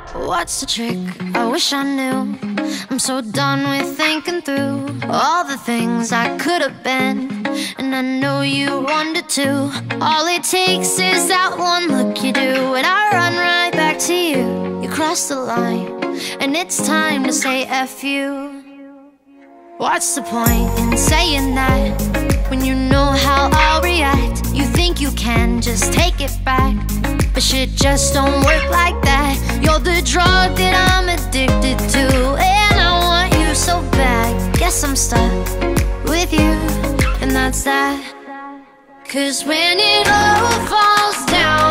What's the trick? I wish I knew. I'm so done with thinking through all the things I could have been, and I know you wanted to. All it takes is that one look you do, and I run right back to you. You cross the line, and it's time to say F you. What's the point in saying that when you know how I'll react? You think you can just take it back, but shit just don't work like that. You're the drug that I'm addicted to, and I want you so bad. Guess I'm stuck with you, and that's that. 'Cause when it all falls down,